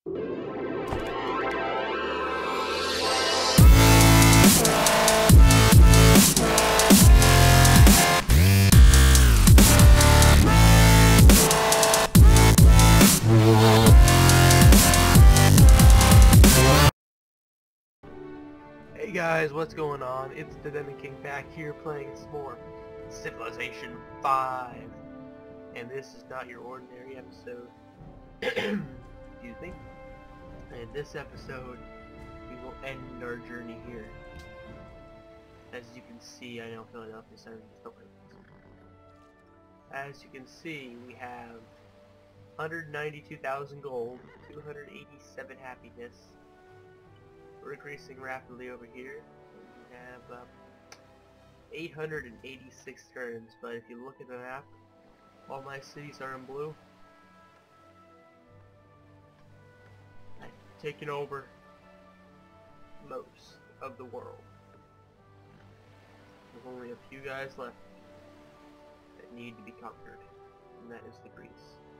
Hey guys, what's going on? It's the Demon King back here playing some more Civilization 5. And this is not your ordinary episode. Excuse me. In this episode, we will end our journey here. As you can see, I know Philadelphia Center is still pretty close. As you can see, we have 192,000 gold, 287 happiness. We're increasing rapidly over here. We have 886 turns, but if you look at the map, all my cities are in blue. I've taken over most of the world. There's only a few guys left that need to be conquered, and that is the Greece.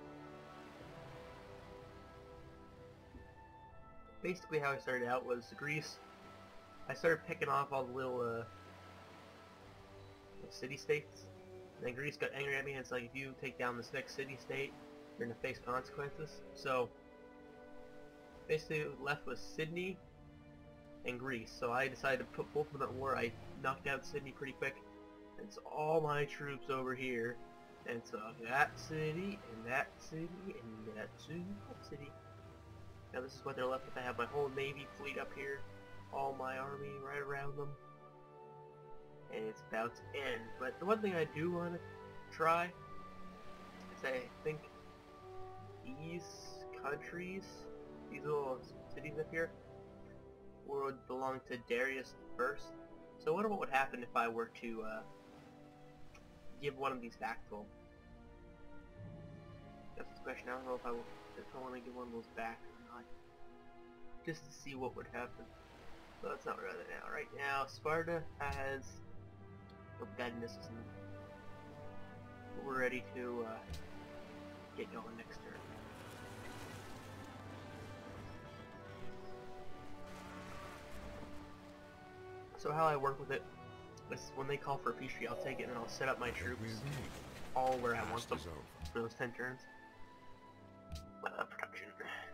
Basically how I started out was Greece. I started picking off all the little city-states, and then Greece got angry at me, and it's like, if you take down this next city-state, you're gonna face consequences. So basically left was Sydney and Greece, so I decided to put both of them at war. I knocked out Sydney pretty quick, and it's all my troops over here, and so that city, and that city, and that city. Now this is what they're left with. I have my whole navy fleet up here, all my army right around them, and it's about to end. But the one thing I do want to try is I think these countries, these little cities up here, would belong to Darius the First. So I wonder what would happen if I were to give one of these back to him. That's the question. I don't know if I want to give one of those back. Just to see what would happen. But that's not right now. Right now, Sparta has no bad missiles in them. We're ready to get going next turn. So how I work with it is when they call for a peace treaty, I'll take it and I'll set up my troops all where I want them for those 10 turns. Production.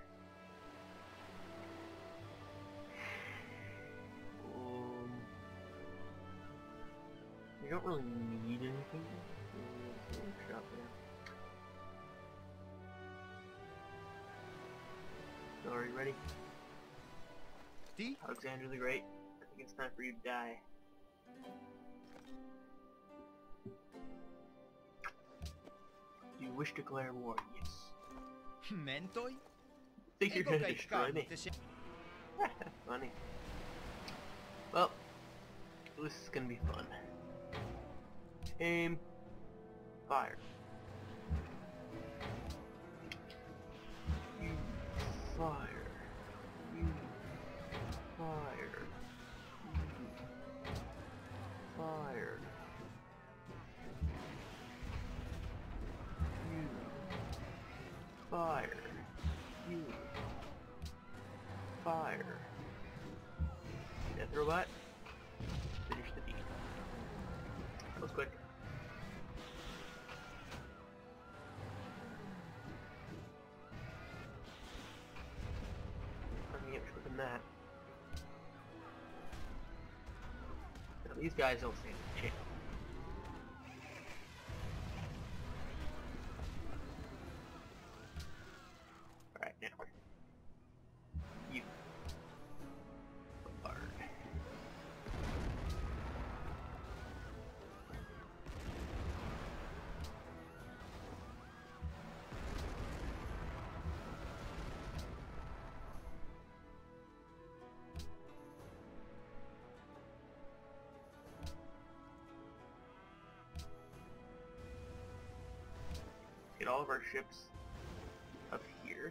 You don't really need anything. Workshop there. So are you ready? Alexander the Great, I think it's time for you to die. Do you wish to declare war? Yes. Mentoi? Think you're gonna destroy me? Funny. Well, this is gonna be fun. Aim. Fire. You fire. You fire. You fire. You fire. You fire. Death robot. Finish the beat. That was quick. That. Now, these guys don't stand a chance. Alright, now. You. Bombard. Get all of our ships up here.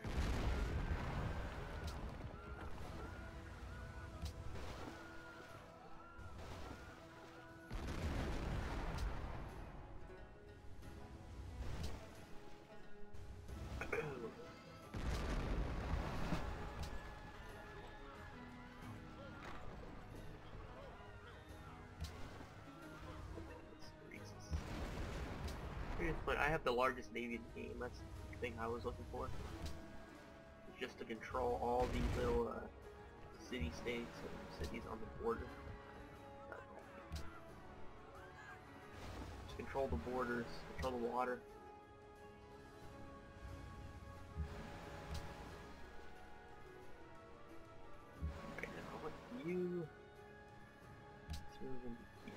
But I have the largest navy in the game. That's the thing I was looking for. Just to control all these little city-states and cities on the border. Just control the borders, control the water. Right now, what do you... Let's move into here.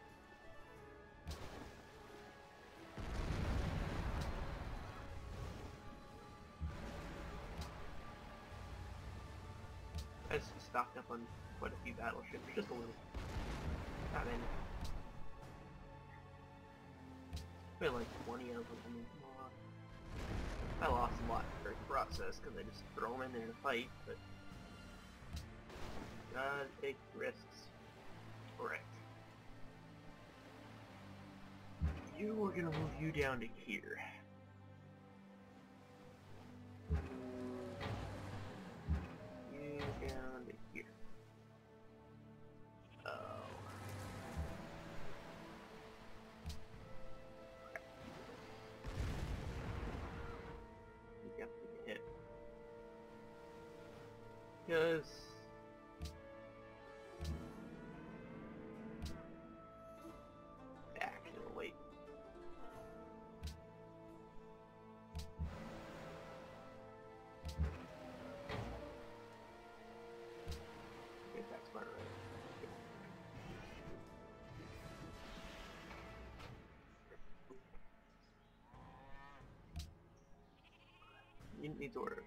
I just stocked up on quite a few battleships, just a little. Not many. I feel like 20 of them. I lost a lot during the process because I just throw them in there to fight, but gotta take risks. Alright. We're gonna move you down to here. Down to here. Oh. You definitely get hit. Because actually wait. That's about right. You need orders.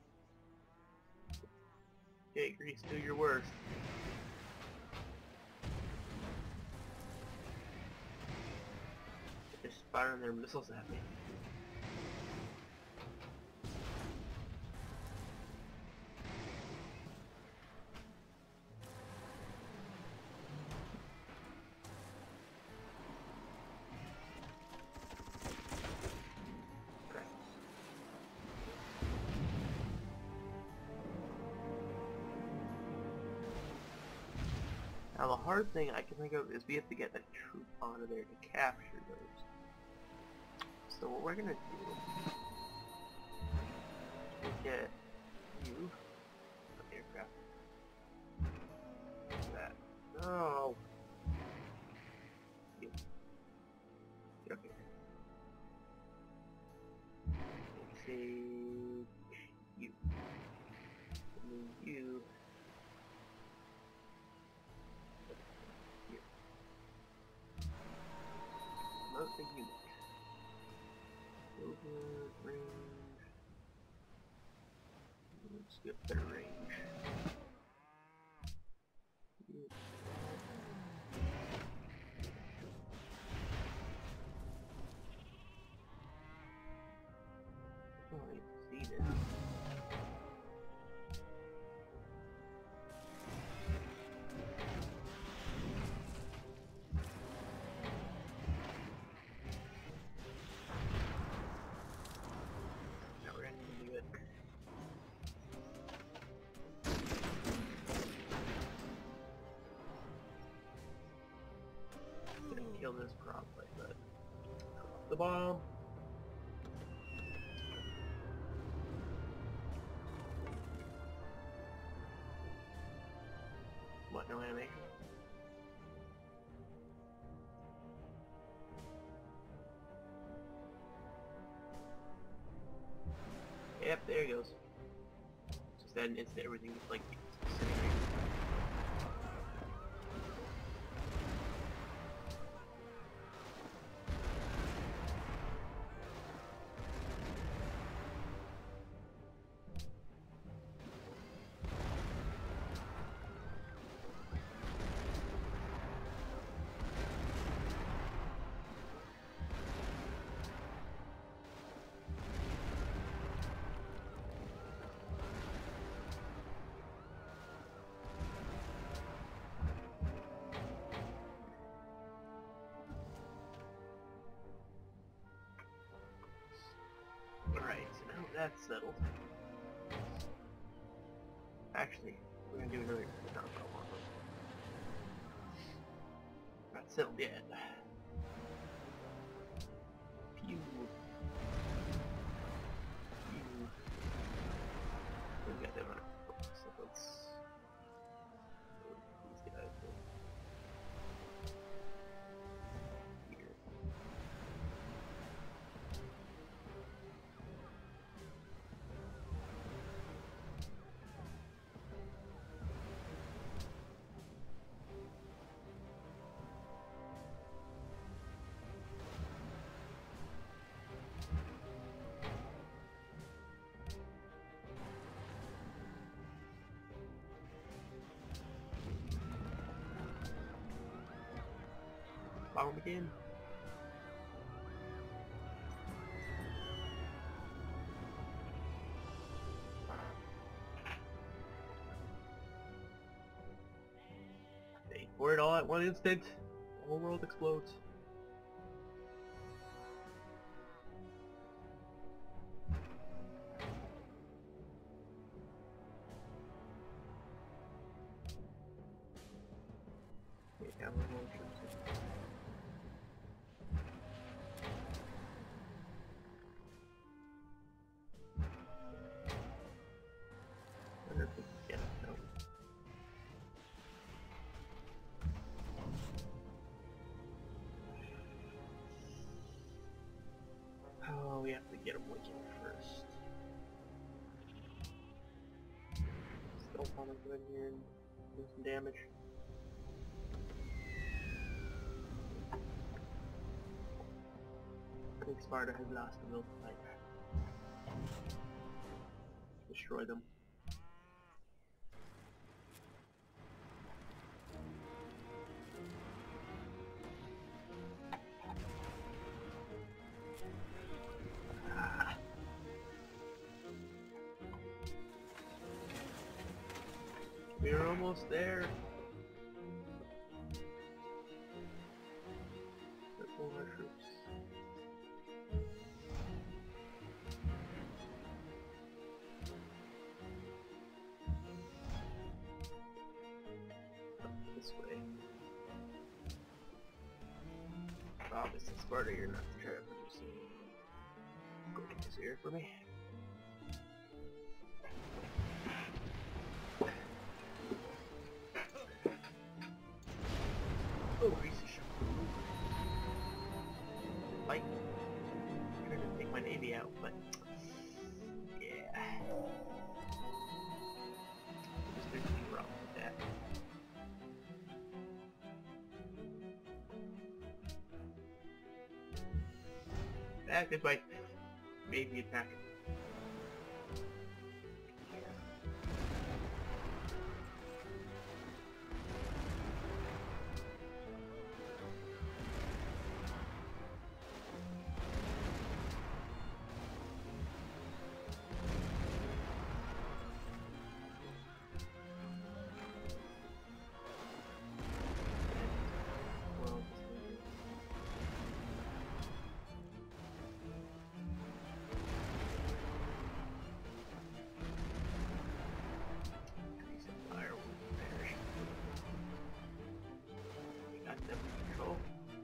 Okay, Greece, do your worst. They're just firing their missiles at me. Now the hard thing I can think of is we have to get a troop onto there to capture those. So what we're gonna do is get you an aircraft. That. No. You. Get up here. Let's see you. And then you. Promote the unit. Over range. Let's get better range. Oh, I see this. Kill this probably, but drop the bomb. What, no animation? Yep, there it goes. Just that instant everything just like disintegrates. Alright, so now that's settled. Actually, we're gonna do another downfall on them. Not settled yet. Pew. Bomb again. They pour it all at one instant. The whole world explodes. Yeah, we're going to wonder if we can get it. No. Oh, we have to get him waking first. Still want to go in here and do some damage. I think Sparta has lost the will to fight. Destroy them. Ah. We're almost there. Let's pull our troops. This way. Obviously, Sparta, you're not the trap producer. Go get this here for me. Oh, Greece is showing. Fight. I'm trying to take my navy out, but yeah. There's a problem with that. Back this way. Maybe attack. Well, Grease and fire will perish. We got them in control.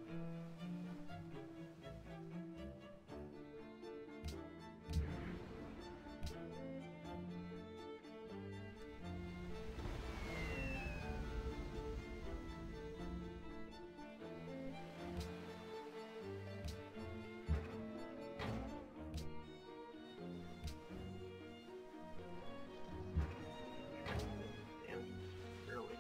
Damn, early.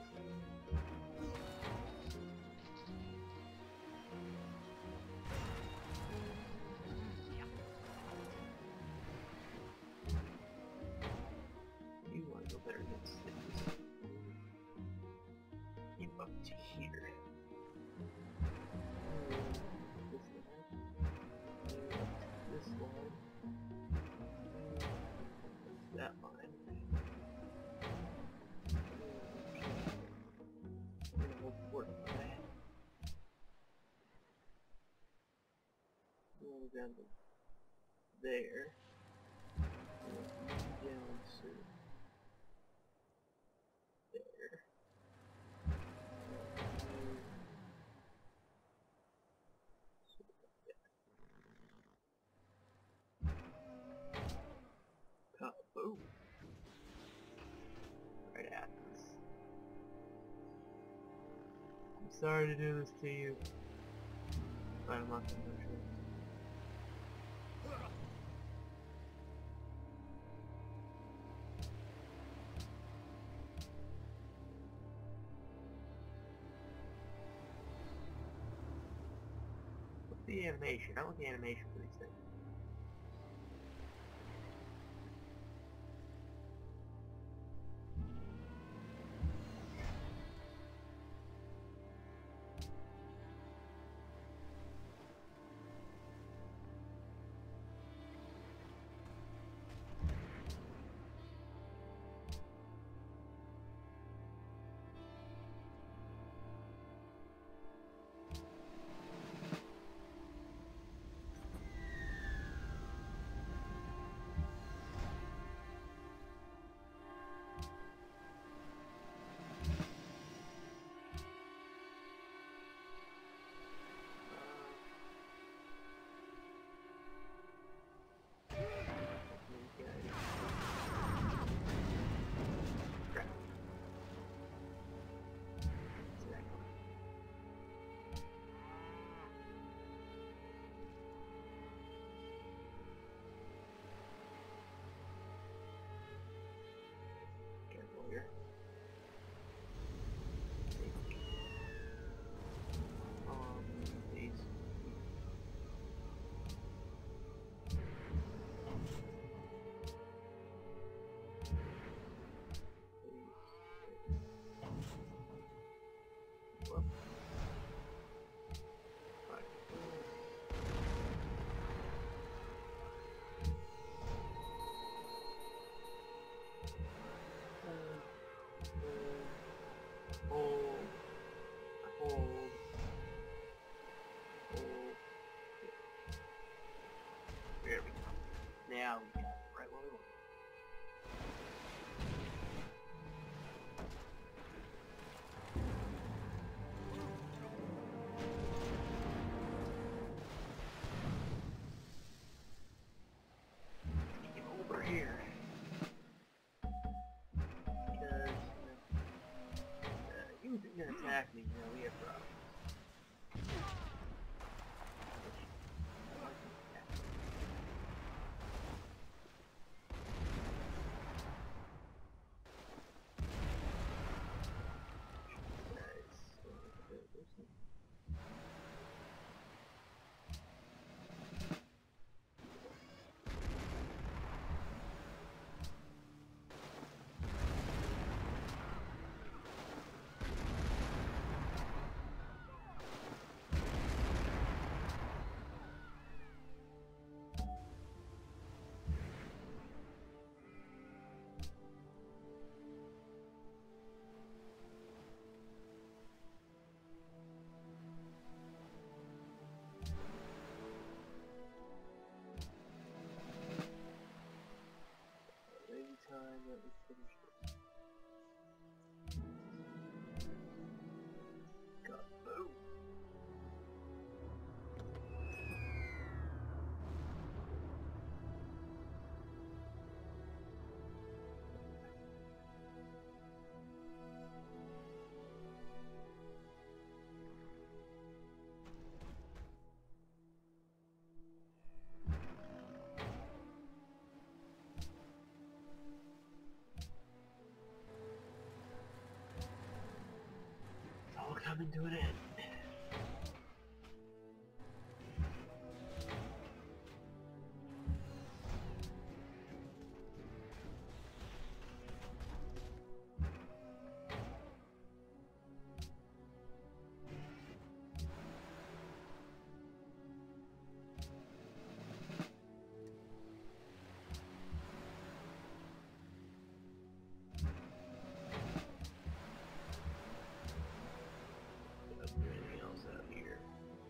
You want to go better against cities. You up to here. This line. That line. I'm gonna hold fort for that. Going down to there. Down to there. So boom. Right at us. I'm sorry to do this to you, but I'm not gonna do it. What's the animation? I want the animation for these things. Hold. Hold. There we go. Now we got it right where we want it. Get over here. Because you can attack me, we have problems. Time that we finished it. Kaboom! All coming to an end. Anything else out here?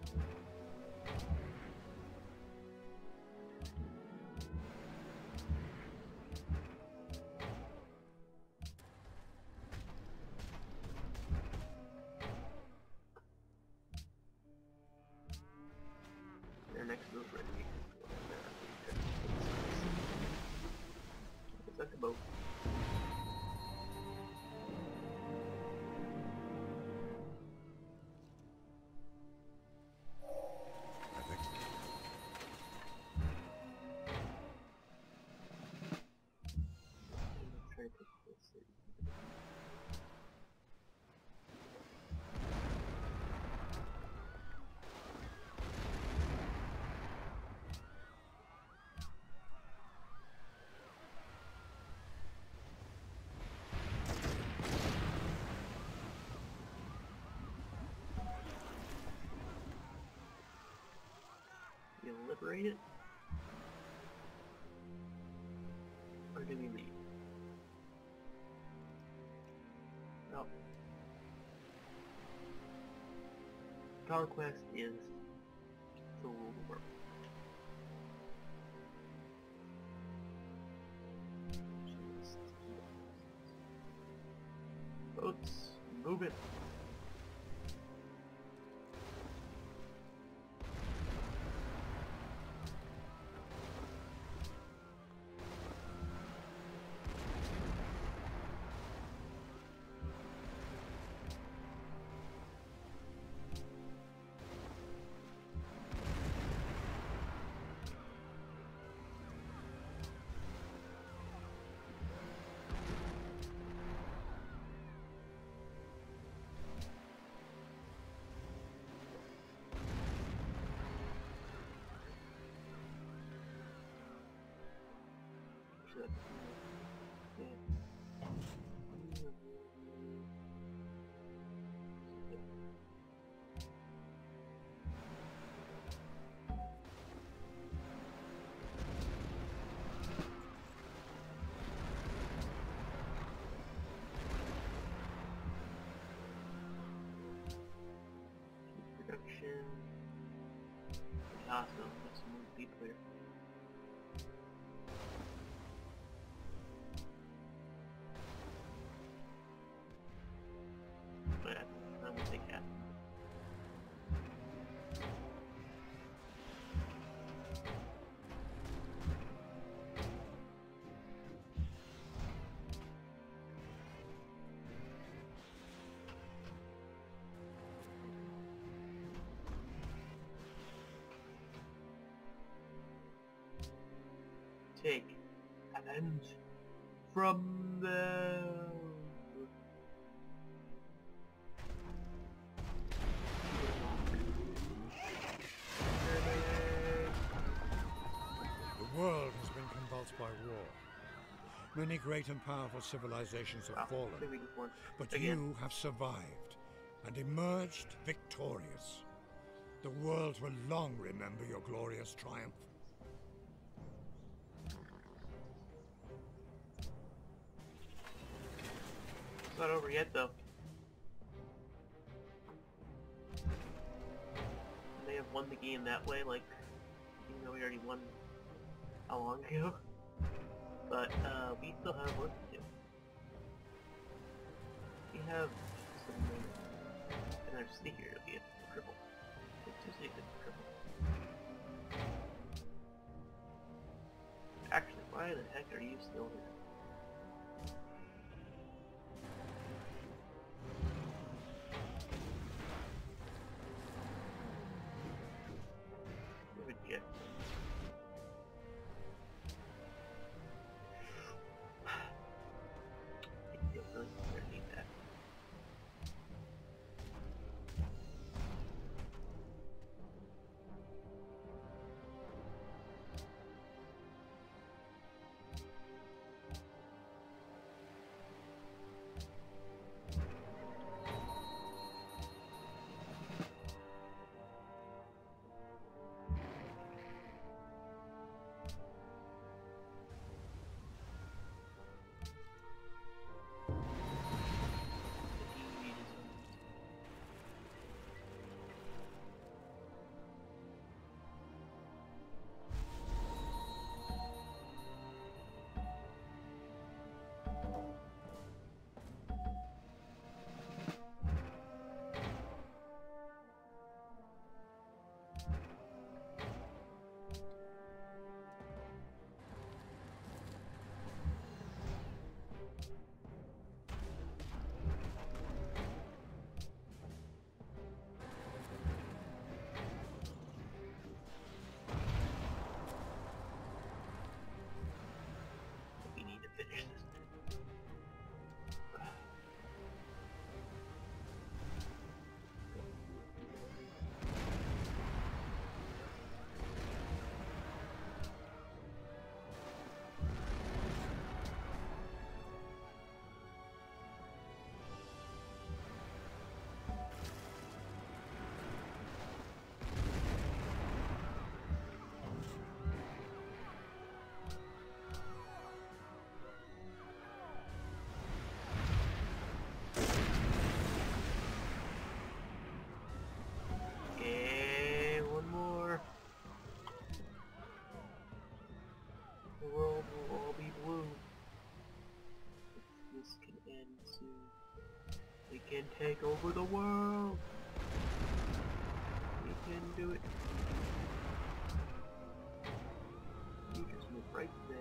Their next move ready. Is that the boat? You liberate it? Or do we leave? No. Conquest is to rule the world. Boats, move it. Ah, so there's some more people here. But I will take half. Take avenge from the The world has been convulsed by war. Many great and powerful civilizations have fallen, maybe just one. but Again. you have survived and emerged victorious. The world will long remember your glorious triumph. It's not over yet, though. They have won the game that way, like, even though we already won how long ago. But, we still have work to do. We have some, and our city here will be a cripple. It's just a cripple. Actually, why the heck are you still here? Reject. I don't really need that. We need to finish this. Okay, one more. The world will all be blue. This can end soon. We can take over the world. We can do it. You just move right there.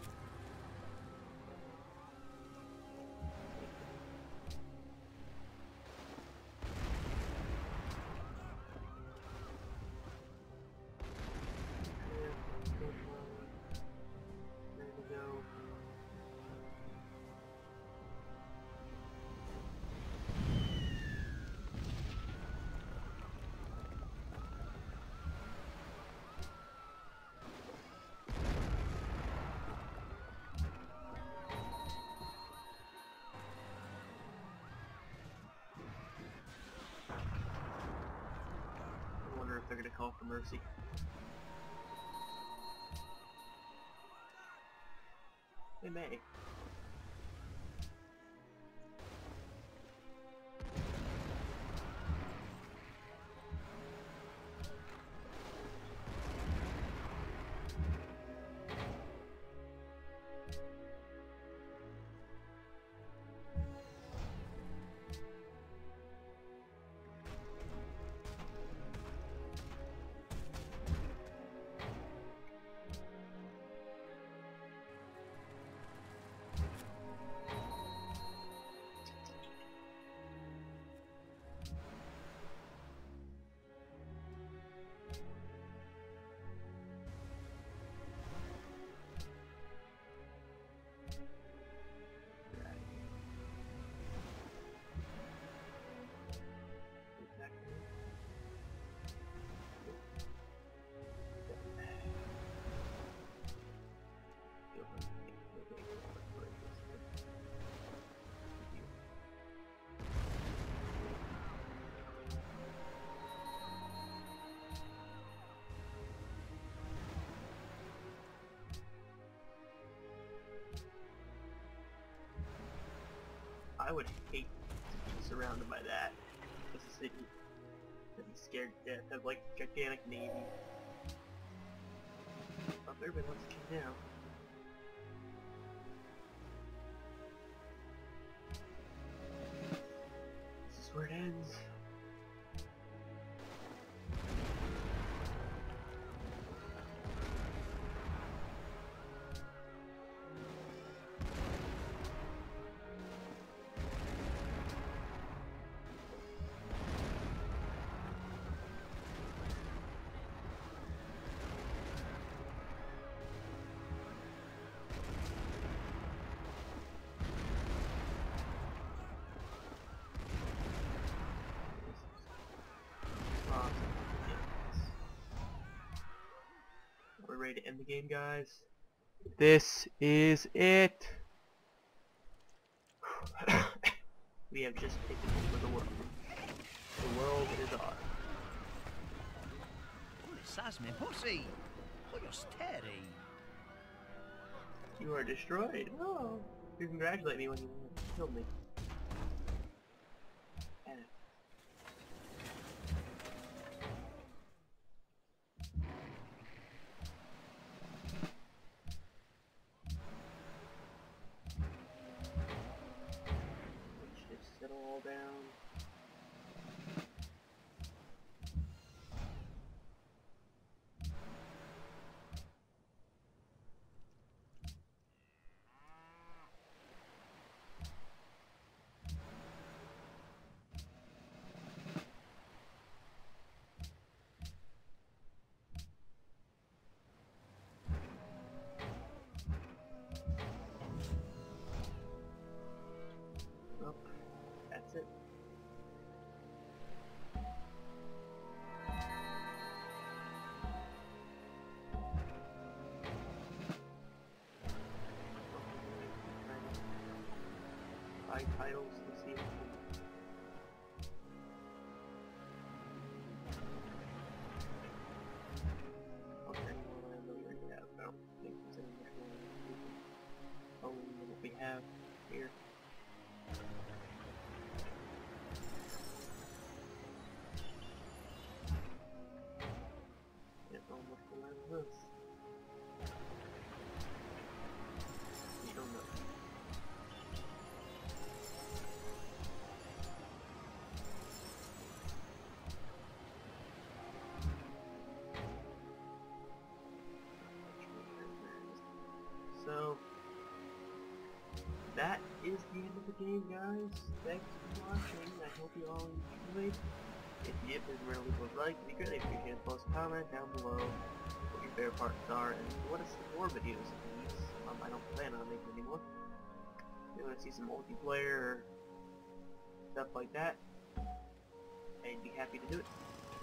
There we go. I wonder if they're gonna call for mercy. They may. I would hate to be surrounded by that as a city. I'd be scared to death. Have like gigantic navy. Oh, everybody wants to king now. This is where it ends. We're ready to end the game, guys. This is it. We have just taken over the world. The world is ours. Saz me pussy. Oh, you're steady. You are destroyed. Oh, you congratulate me when you killed me. Just settle all down. That's it. Buy titles to see if we can. Okay, well, I know we have. I don't think there's any more than what we have here. Almost around this. You don't know. So that is the end of the game, guys. Thanks for watching. I hope you all enjoyed. If you did, please remember to leave a like. We greatly appreciate it. Post a comment down below what your favorite parts are and what is some more videos of these. I don't plan on making any more. If you want to see some multiplayer or stuff like that, I'd be happy to do it.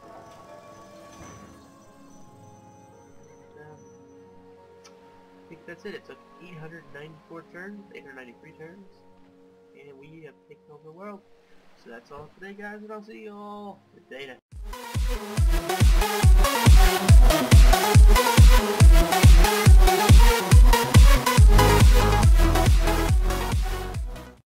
I think that's it. It took 894 turns, 893 turns, and we have taken over the world. So that's all for today, guys, and I'll see you all the day next.